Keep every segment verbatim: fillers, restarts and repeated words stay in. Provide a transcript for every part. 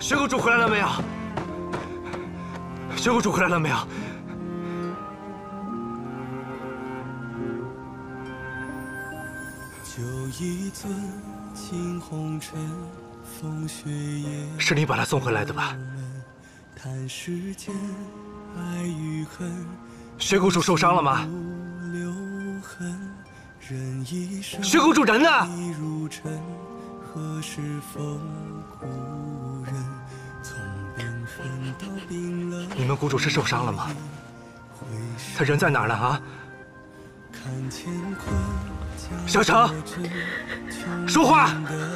雪公主回来了没有？雪公主回来了没有？是你把她送回来的吧？雪公主受伤了吗？雪公主人呢？ 你们公主是受伤了吗？她人在哪儿呢？啊！小城，说话！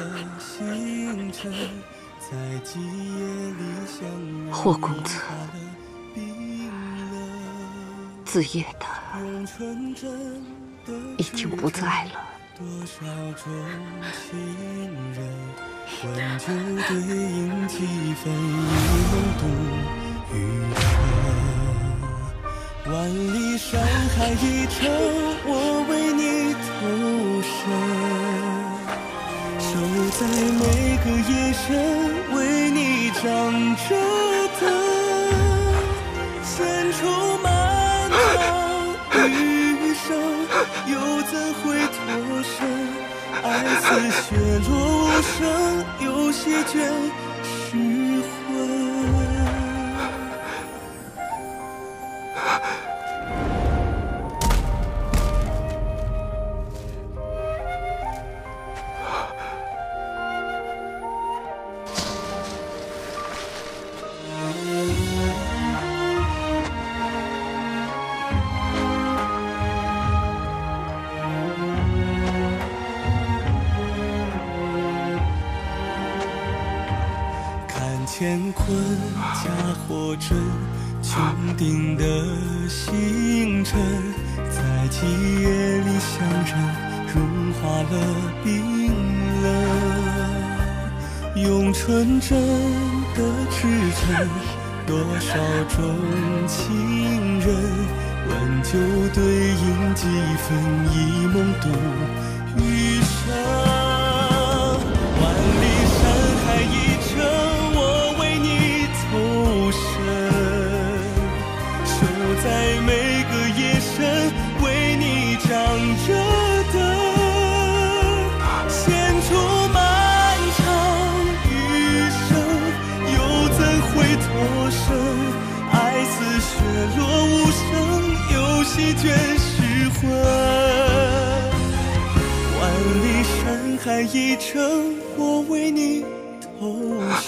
霍公子，子夜的已经不在了。 多少种情人，温酒对饮几分，一梦度余生。万里山海一程，我为你投身。守在每个夜深，为你长着灯。闲愁漫长余生，又怎会？ 多深，爱似雪落无声，有些倦失魂。乾坤假或真，穹顶的星辰，在几夜里相认，融化了冰冷。用纯真的赤诚，多少种情人，温酒对饮几分，一梦度余生。万里山海一程。 在每个夜深，为你长着灯。闲处漫长余生，又怎会脱身？爱似雪落无声，有些倦失魂。万里山海一程，我为你投身。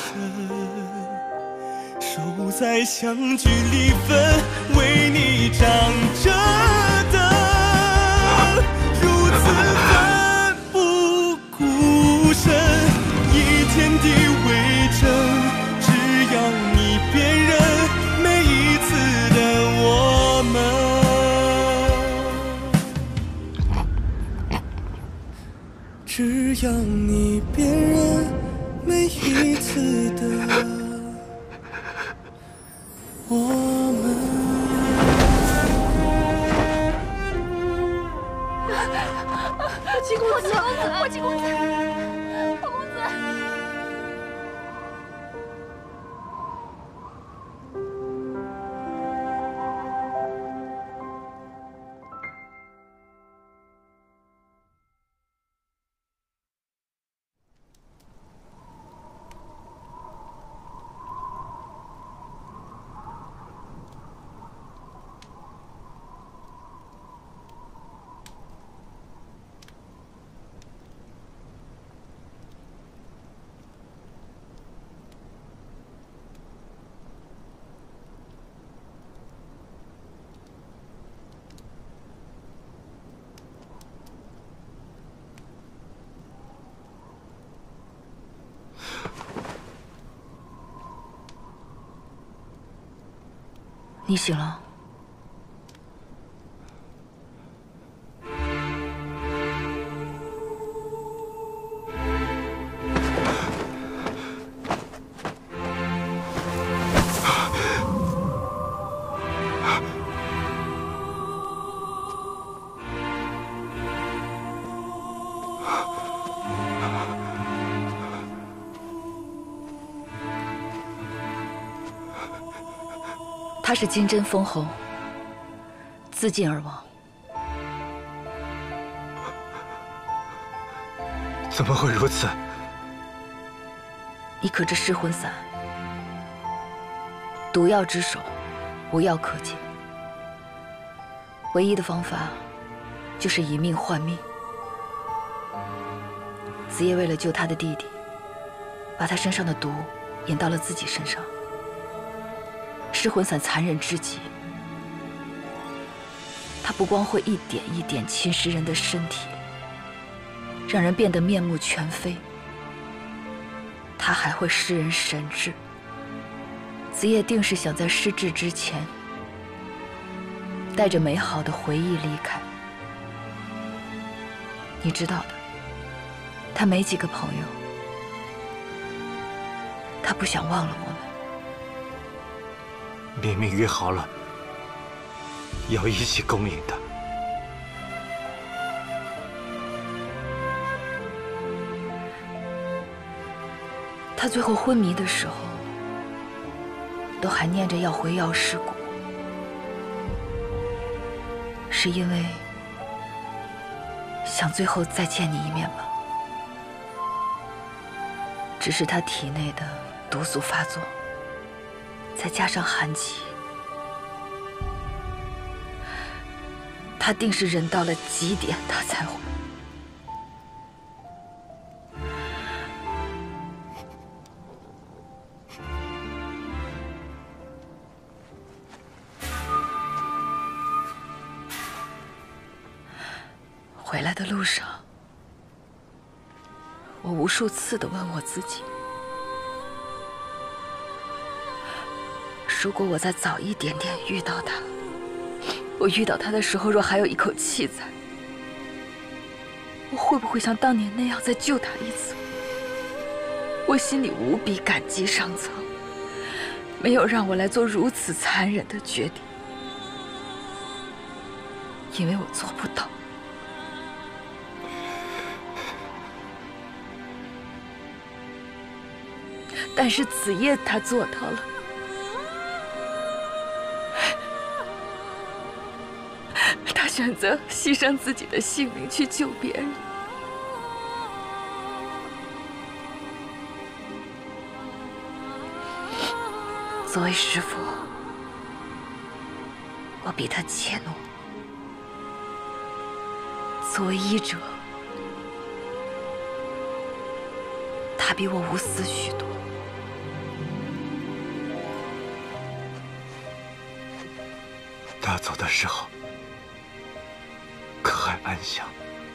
守在相聚离分，为你长着灯，如此奋不顾身，以天地为证，只要你辨认每一次的我们，只要你辨认每一次的。 我们， 霍七公子，霍七公子，霍公子。 你醒了。 他是金针封侯，自尽而亡。 怎么会如此？ 你可知失魂散，毒药之首，无药可解。唯一的方法，就是以命换命。子夜为了救他的弟弟，把他身上的毒引到了自己身上。失魂散残忍至极，它不光会一点一点侵蚀人的身体，让人变得面目全非，它还会失人神智。子夜定是想在失智之前，带着美好的回忆离开。你知道的，他没几个朋友，他不想忘了我们。 明明约好了要一起共饮的。 他最后昏迷的时候，都还念着要回药师谷，是因为想最后再见你一面吧。只是他体内的毒素发作，再加上寒疾，他定是人到了极点，他才会。回来的路上，我无数次地问我自己：如果我再早一点点遇到他，我遇到他的时候若还有一口气在，我会不会像当年那样再救他一次？我心里无比感激上苍，没有让我来做如此残忍的决定，因为我做不到。但是子夜他做到了，他选择牺牲自己的性命去救别人。作为师父，我比他怯懦；作为医者，他比我无私许多。 他走的时候，可还安详？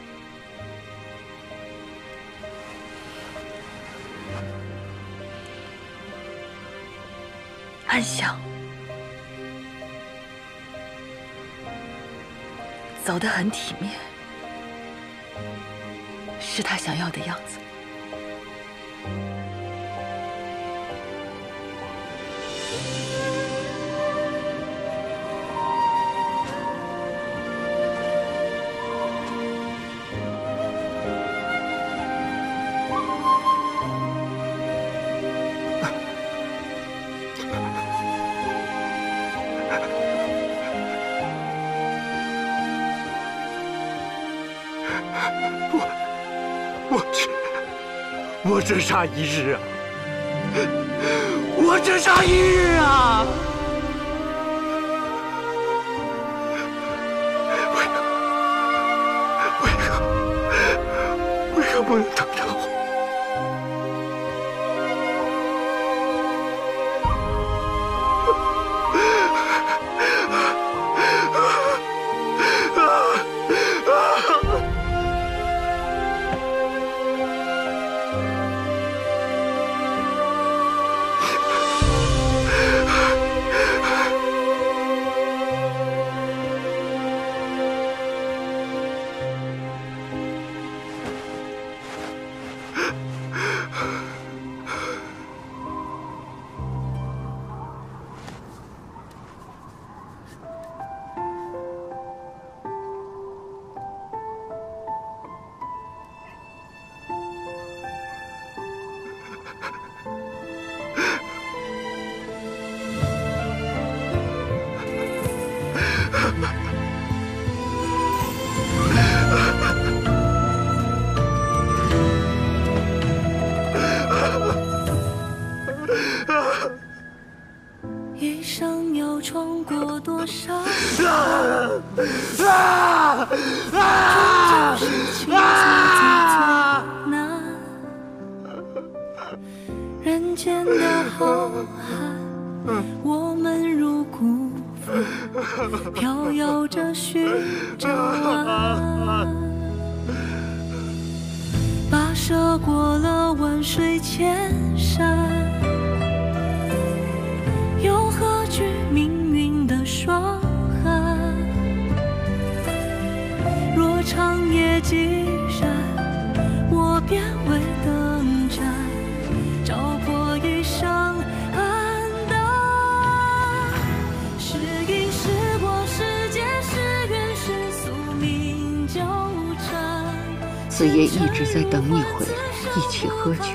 安详，走得很体面，是他想要的样子。 我只差一日啊！我只差一日啊！为何？为何？为何不能等着我？ 一生要闯过多少啊啊啊终究是情字最难。人间的浩瀚，我们如孤帆，飘摇着寻着岸。跋涉过了万水千山，又何惧命运的霜寒？若长夜寂然，我便为灯盏，照破一生黯淡。是因是果是劫是缘是宿命纠缠。 子夜一直在等你回来，一起喝酒。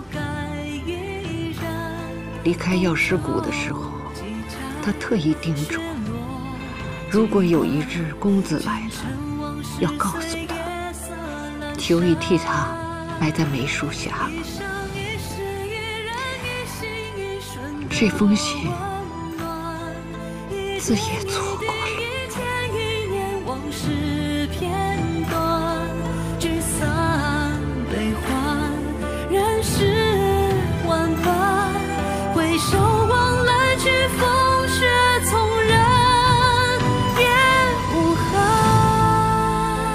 离开药师谷的时候，他特意叮嘱，如果有一日公子来了，要告诉他，求你替他埋在梅树下。这封信，子夜错过了。 人世万般，回首望来去，风雪从人别无憾。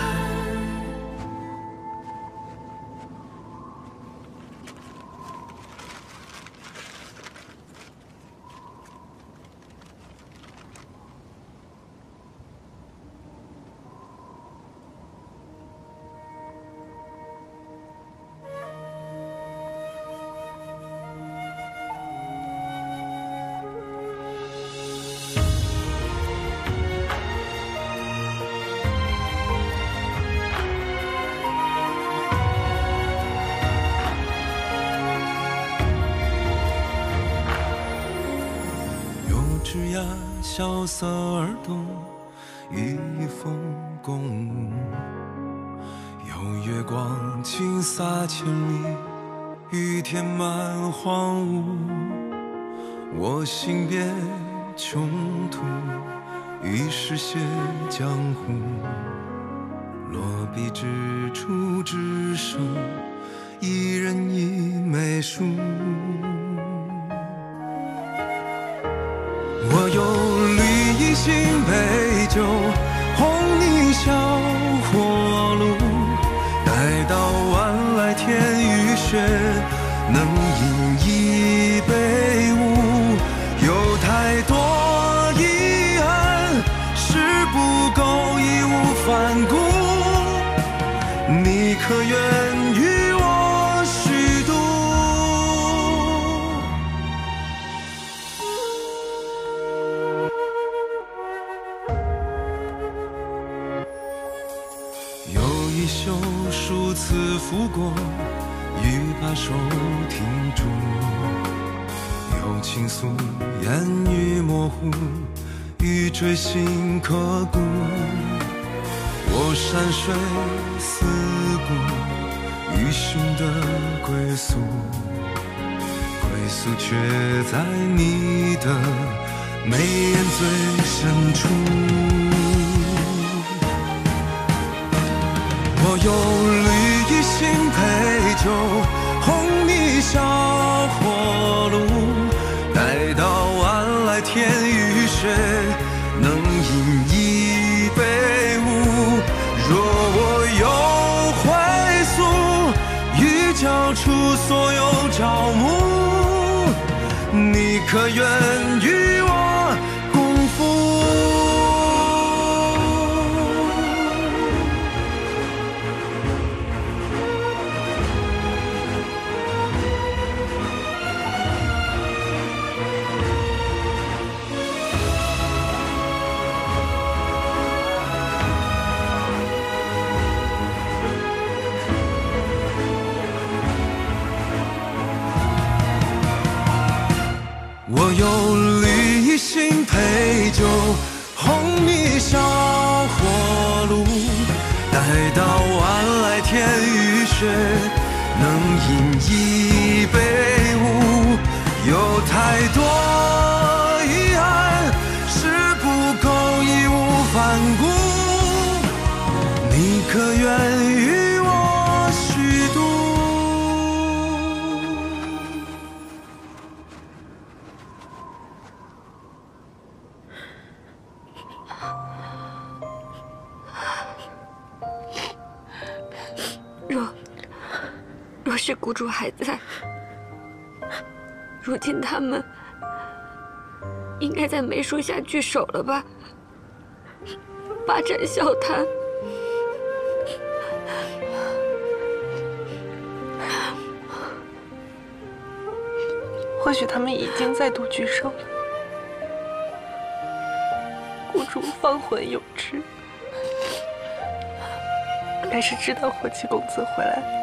枝桠萧瑟而动，一风共舞。有月光倾洒千里，雨填满荒芜。我行遍穷途，一世写江湖。落笔之处，只剩一人一梅树。我有绿衣新醅酒，红泥小火炉。待到晚来天雨雪，能饮一杯无。有太多遗憾，是不够义无反顾。你可愿与我虚度？一袖数次拂过，欲把手停住。有情愫，言语模糊，欲锥心刻骨。我山水四顾，余sinh的归宿，归宿却在你的眉眼最深处。我有绿衣新醅酒，红泥小火炉。待到晚来天雨雪，能饮一杯无。若我有怀素，欲交出所有朝暮，你可愿与我共赴？我有绿衣新醅酒， 红米小火炉，待到晚来天雨雪，能饮一杯无。有太多遗憾是不够义无反顾，你可愿与我虚度？ 若若是谷主还在，如今他们应该在梅树下聚首了吧？把盏笑谈。 或许他们已经再度聚首了。谷主芳魂永志，该是知道火七公子回来。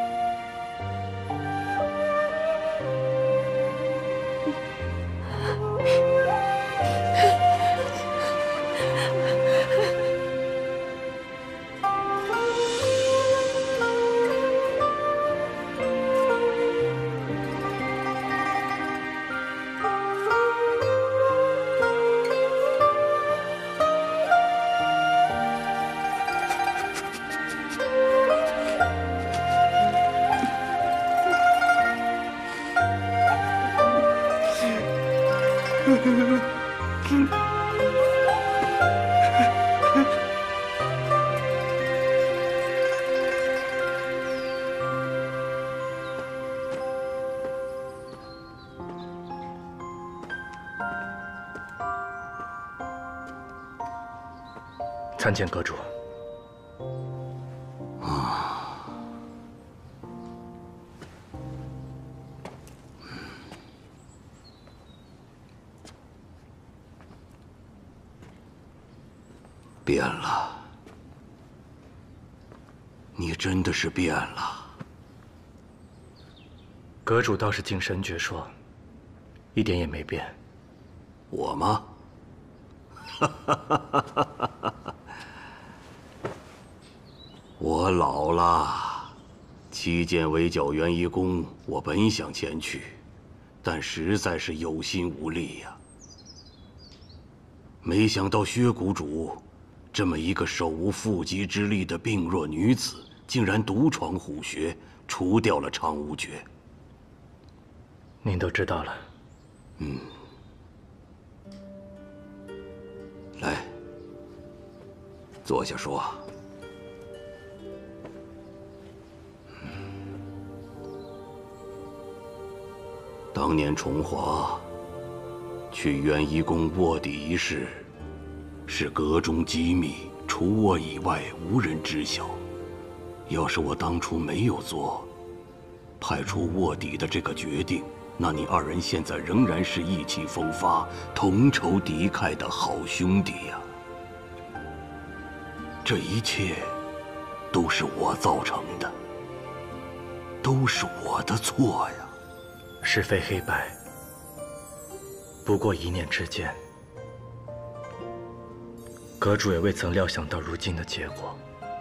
参见阁主。 啊，变了，你真的是变了。 阁主倒是精神矍铄，一点也没变。 我吗？哈哈哈哈哈哈！我老了，七剑围剿元一公，我本想前去，但实在是有心无力呀。没想到薛谷主，这么一个手无缚鸡之力的病弱女子，竟然独闯虎穴，除掉了长无绝。 您都知道了。 嗯。来，坐下说。当年重华去元一宫卧底一事，是阁中机密，除我以外无人知晓。要是我当初没有做派出卧底的这个决定，那你二人现在仍然是意气风发、同仇敌忾的好兄弟呀！这一切都是我造成的，都是我的错呀！ 是非黑白，不过一念之间。阁主也未曾料想到如今的结果。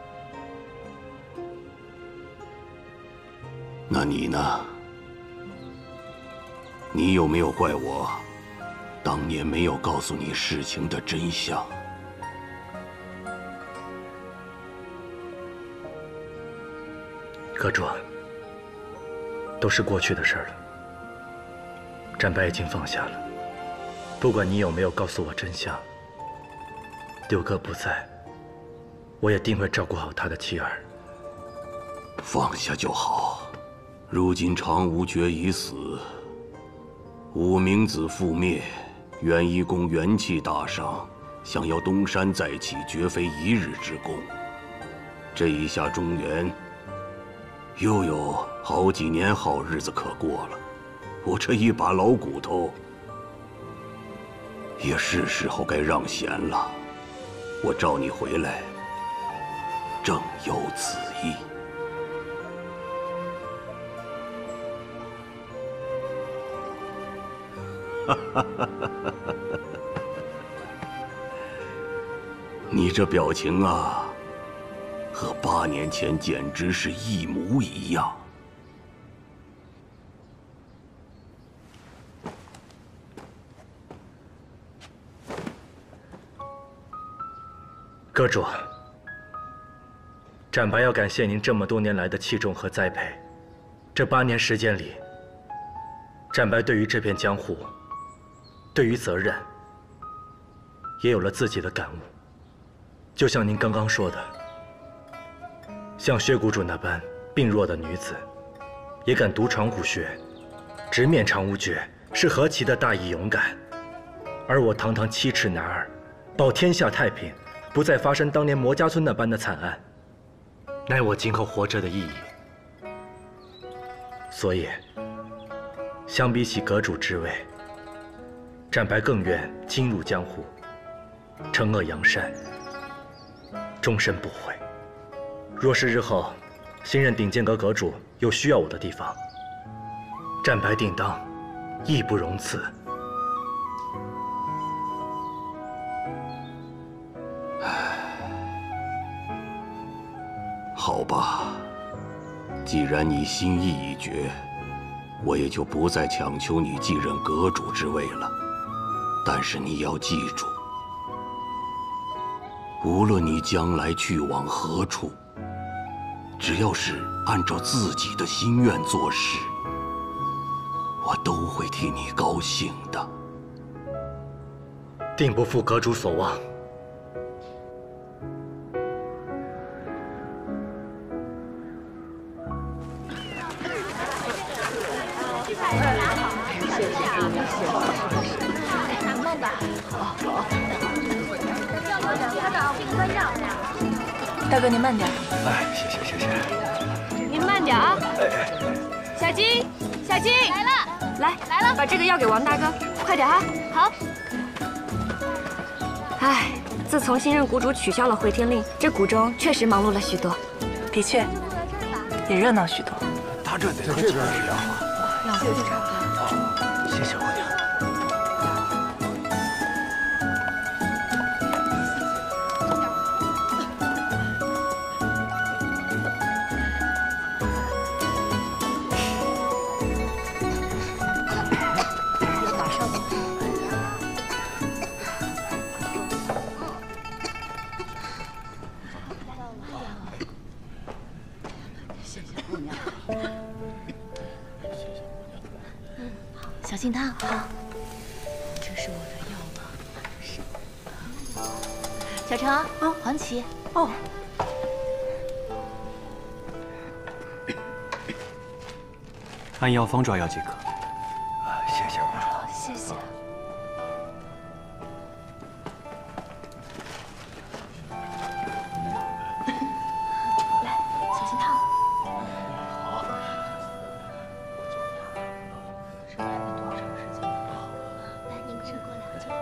那你呢？你有没有怪我，当年没有告诉你事情的真相？ 阁主，都是过去的事了。战白已经放下了，不管你有没有告诉我真相，六哥不在，我也定会照顾好他的妻儿。 放下就好。如今长无绝已死，五明子覆灭，元一公元气大伤，想要东山再起，绝非一日之功。这一下中原又有好几年好日子可过了，我这一把老骨头也是时候该让贤了。我召你回来，正有此意。哈哈哈哈哈！ 你这表情啊，和八年前简直是一模一样。 阁主，展白要感谢您这么多年来的器重和栽培。这八年时间里，展白对于这片江湖，对于责任，也有了自己的感悟。就像您刚刚说的，像薛谷主那般病弱的女子，也敢独闯武学，直面长无绝，是何其的大义勇敢。而我堂堂七尺男儿，保天下太平，不再发生当年魔家村那般的惨案，乃我今后活着的意义。所以，相比起阁主之位，展白更愿精入江湖，惩恶扬善，终身不悔。若是日后新任顶剑阁阁主有需要我的地方，展白定当义不容辞。 好吧，既然你心意已决，我也就不再强求你继任阁主之位了。但是你要记住，无论你将来去往何处，只要是按照自己的心愿做事，我都会替你高兴的。 定不负阁主所望。 大哥，您慢点。 哎，谢谢谢谢。 您慢点啊。小金，小金来了，来来了，把这个药给王大哥，快点啊。好。唉，自从新任谷主取消了回天令，这谷中确实忙碌了许多。 的确，也热闹许多。 他这得这边也要啊。 让我去查。 谢谢姑娘。 小心烫，好。这是我的药吗？是。小程，哦，黄芪，哦。 按药方抓药即可。 啊，谢谢。 好，谢谢。来，小心烫。好。来，你们吃过两句。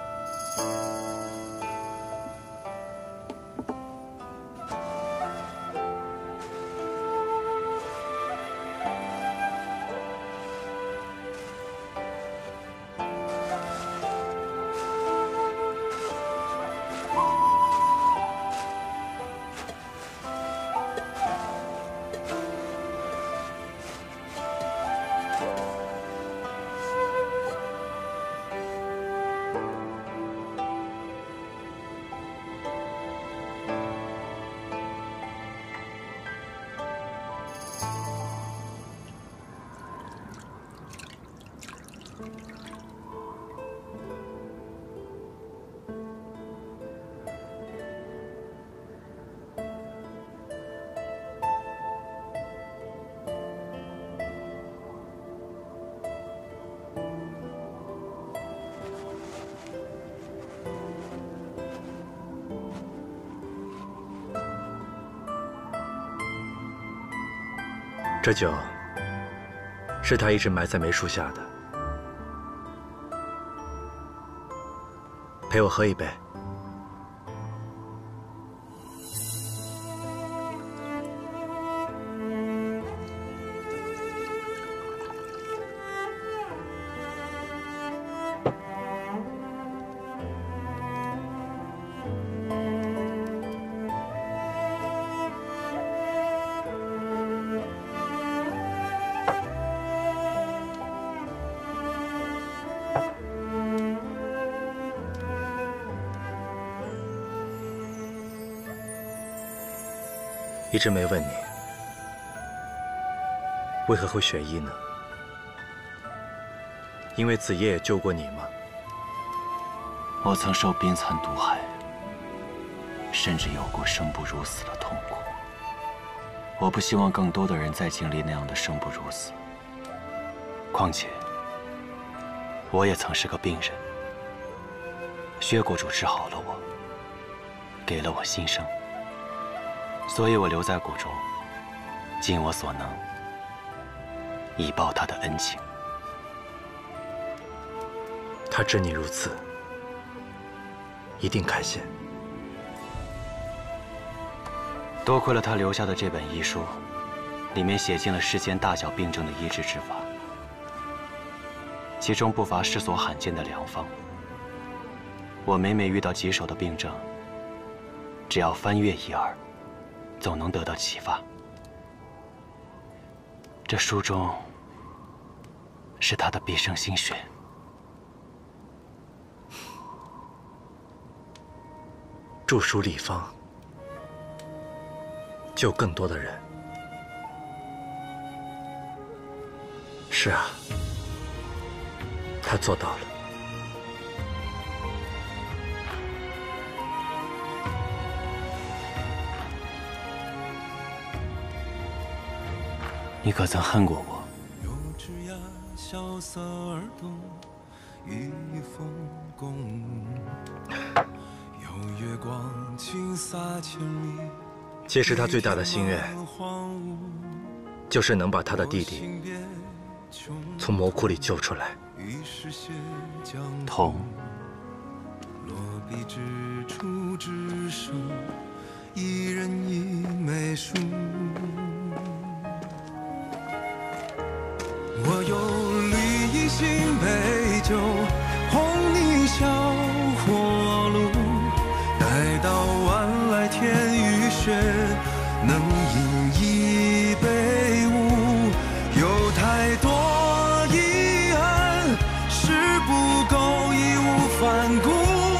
这酒是他一直埋在梅树下的，陪我喝一杯。 一直没问你，为何会选医呢？因为子夜也救过你吗？ 我曾受冰蚕毒害，甚至有过生不如死的痛苦。我不希望更多的人再经历那样的生不如死。况且，我也曾是个病人。薛国主治好了我，给了我新生，所以我留在谷中，尽我所能，以报他的恩情。 他知你如此，一定开心。 多亏了他留下的这本医书，里面写尽了世间大小病症的医治之法，其中不乏世所罕见的良方。我每每遇到棘手的病症，只要翻阅一二，总能得到启发。这书中是他的毕生心血。 著书立方，救更多的人。是啊，他做到了。 你可曾恨过我？ 有枝桠萧瑟而动，与风共舞。有月光倾洒千里。 其实他最大的心愿，就是能把他的弟弟从魔窟里救出来。 痛。 落笔之处只剩一人一枚书。我有绿衣新杯酒，红泥小火炉，待到晚来天雨雪，能饮一杯无。有太多遗憾，是不够义无反顾，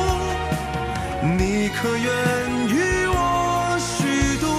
你可愿与我虚度？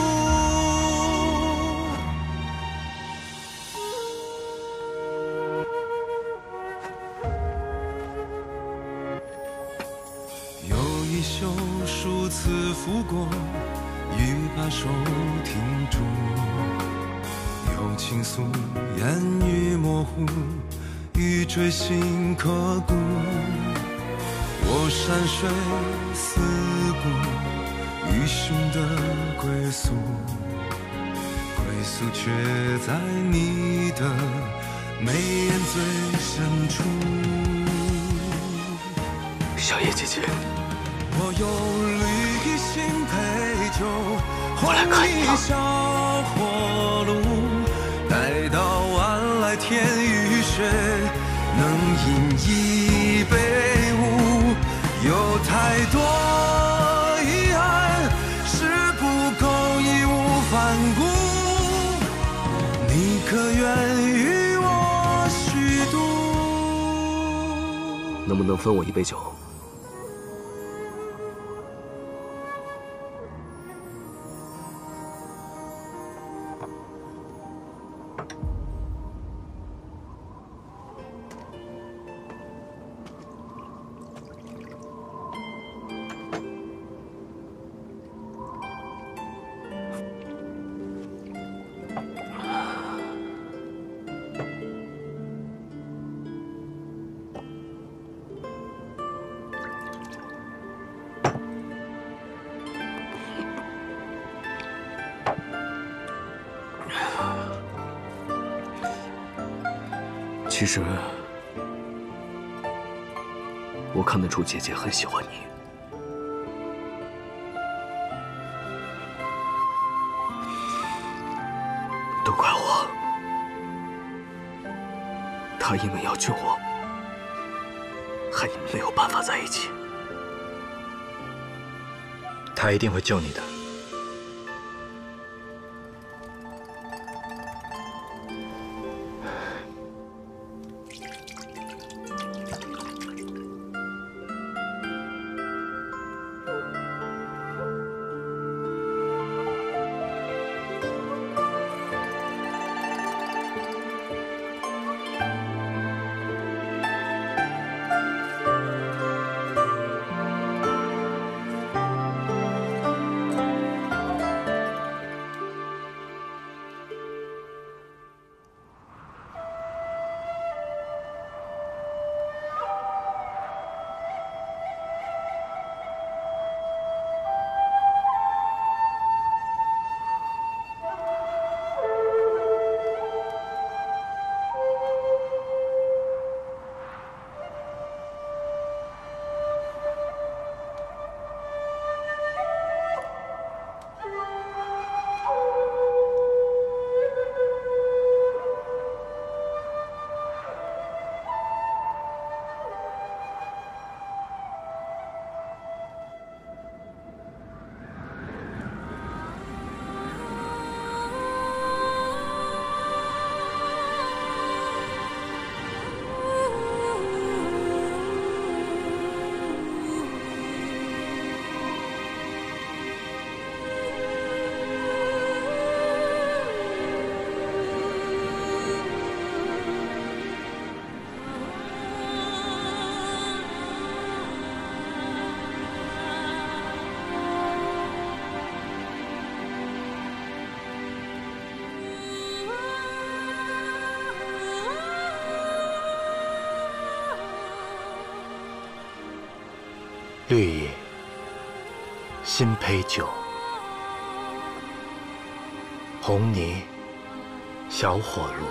有一袖数次拂过，欲把手停住。有情愫，言语模糊，欲锥心刻骨。我山水思故，余生的归宿，归宿却在你的眉眼最深处。 小叶姐姐， 我有绿衣新醅酒， 我来看一趟。 小火炉，待到晚来天雨雪，能饮一杯无。有太多遗憾，是不够义无反顾，你可愿与我虚度？ 能不能分我一杯酒？其实，我看得出姐姐很喜欢你。都怪我，她因为要救我，还没有办法在一起。 他一定会救你的。 绿蚁新醅酒，红泥小火炉。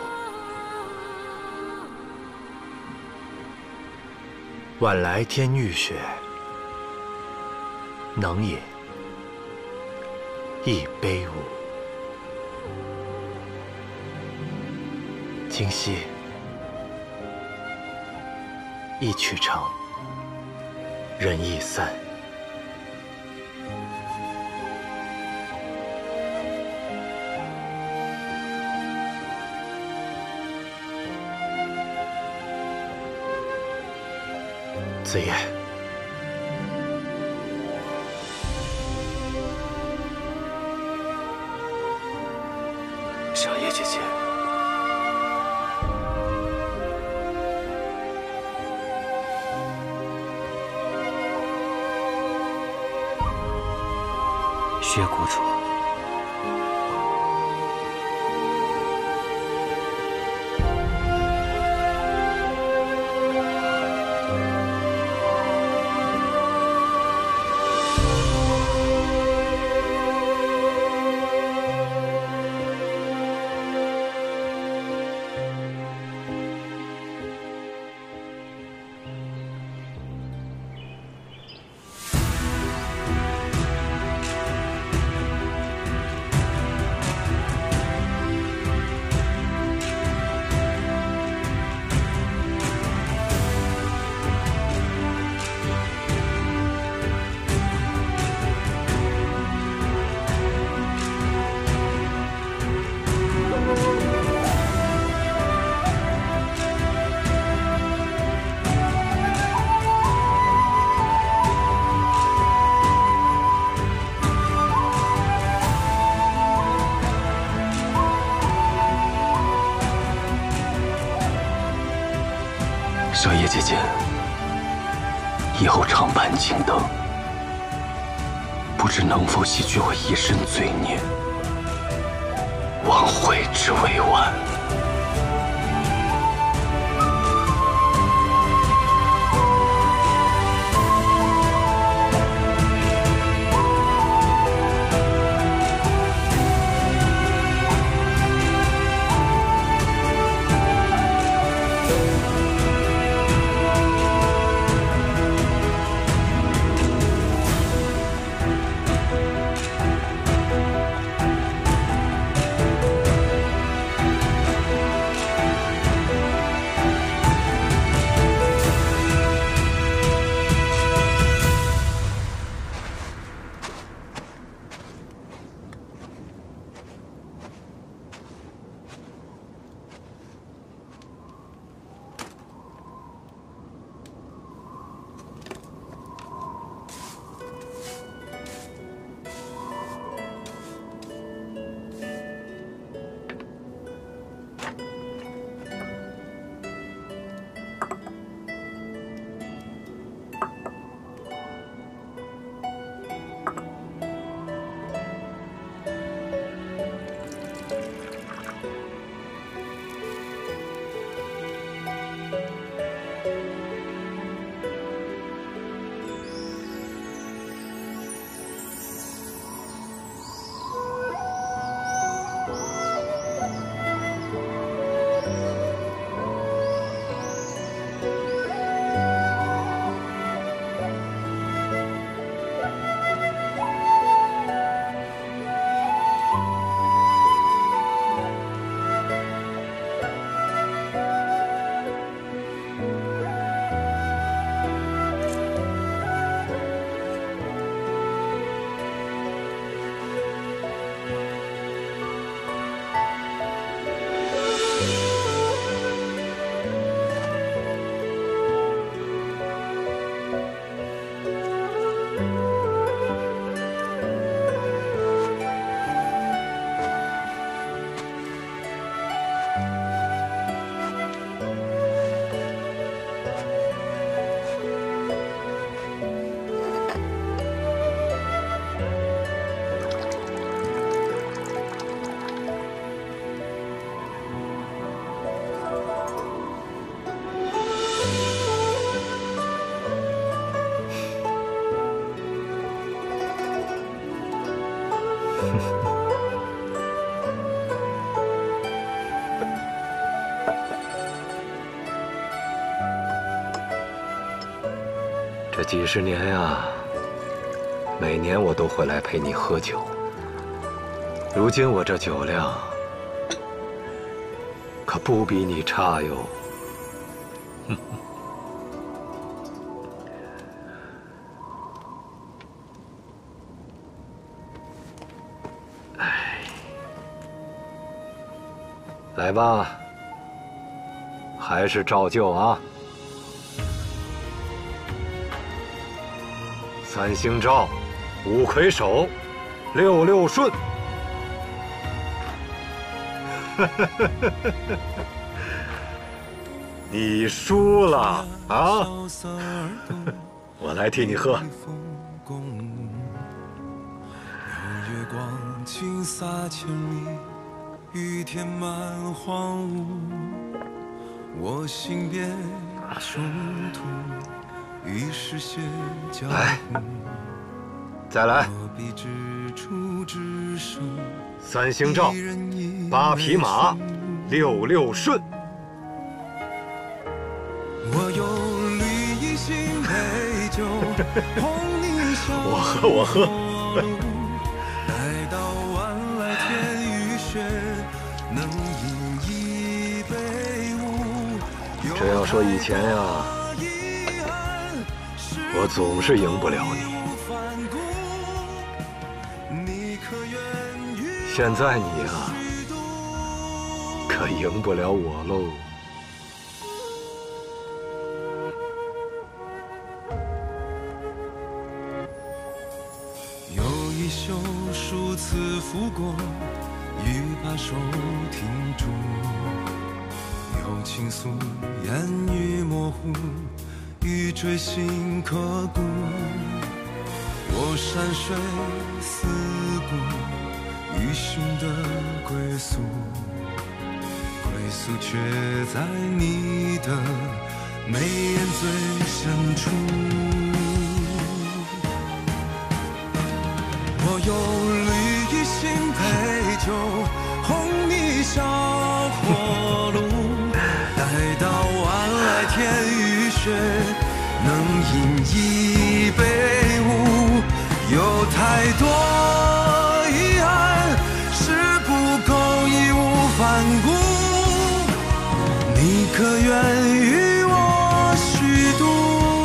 晚来天欲雪，能饮一杯无。今夕一曲成，人亦散。子夜， 小叶姐姐， 薛谷主， 小叶姐姐，以后常伴青灯，不知能否洗去我一身罪孽，挽回之未晚。 几十年呀，每年我都会来陪你喝酒。如今我这酒量可不比你差哟。哎，来吧，还是照旧啊。三星照，五魁首，六六顺。你输了啊！我来替你喝。 月光倾洒千里，雨填满荒芜。我心边冲突，于是写江湖。 再来。三星照，八匹马，六六顺。 我有绿衣新杯酒，红泥小我喝我喝。 待到晚来天雨雪，能饮一杯无。 这要说以前呀，我总是赢不了你。现在你呀，可赢不了我喽。 有一袖数次拂过，欲把手停住。有情愫，言语模糊，欲坠心刻骨。我山水四顾。余sinh的归宿，归宿却在你的眉眼最深处。我有绿衣新醅酒，红泥小火炉，待到晚来天雨雪，能饮一杯无。有太多遗憾，是不够义无反顾。你可愿与我虚度？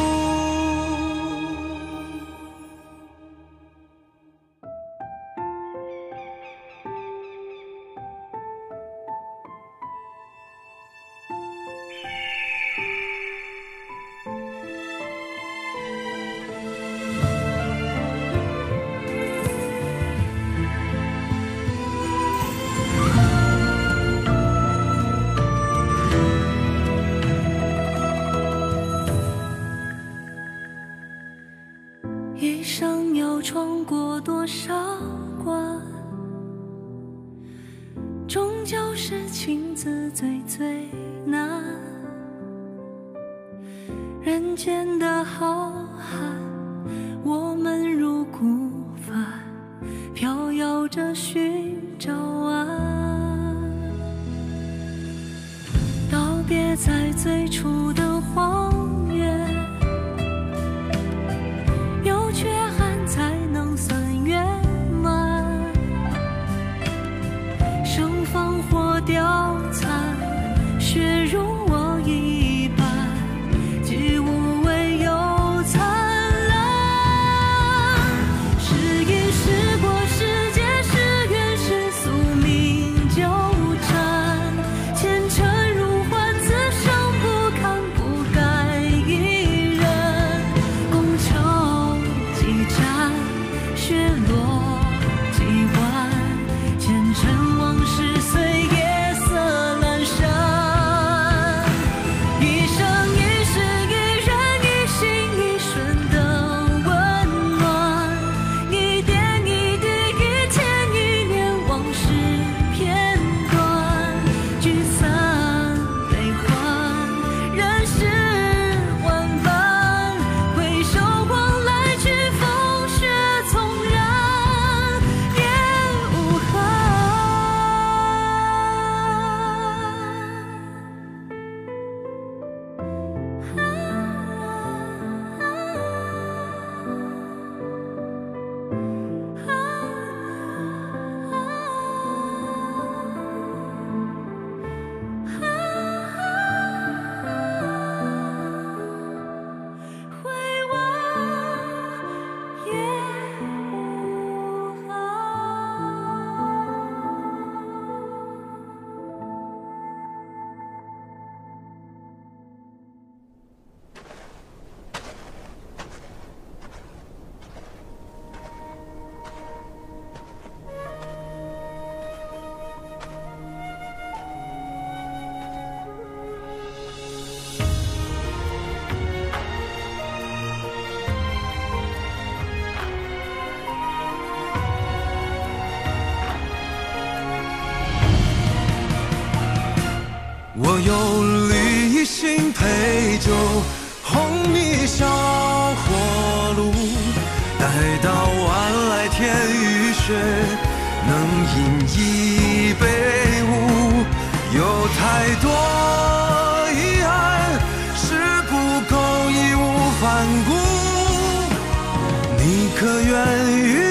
一生要闯过多少关，终究是情字最最难。人间的浩瀚，我们如孤帆，飘摇着寻找岸。道别在最初的荒原，有缺憾才能算圆满。生放火凋残，血融我一半，既无味又残。 有理性陪酒，红泥小火炉，待到晚来天雨雪，能饮一杯无。有太多遗憾是不够义无反顾，你可愿与